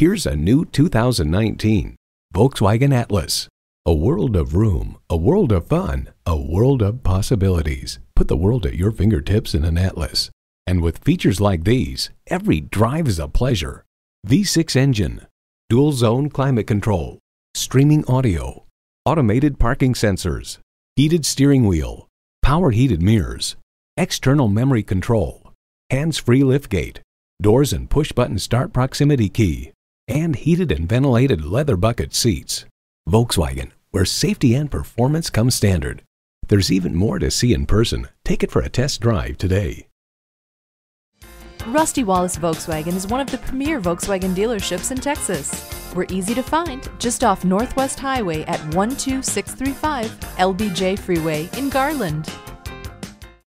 Here's a new 2019 Volkswagen Atlas. A world of room, a world of fun, a world of possibilities. Put the world at your fingertips in an Atlas. And with features like these, every drive is a pleasure. V6 engine, dual zone climate control, streaming audio, automated parking sensors, heated steering wheel, power heated mirrors, external memory control, hands-free liftgate, doors and push-button start proximity key, and heated and ventilated leather bucket seats. Volkswagen, where safety and performance come standard. There's even more to see in person. Take it for a test drive today. Rusty Wallace Volkswagen is one of the premier Volkswagen dealerships in Texas. We're easy to find just off Northwest Highway at 12635 LBJ Freeway in Garland.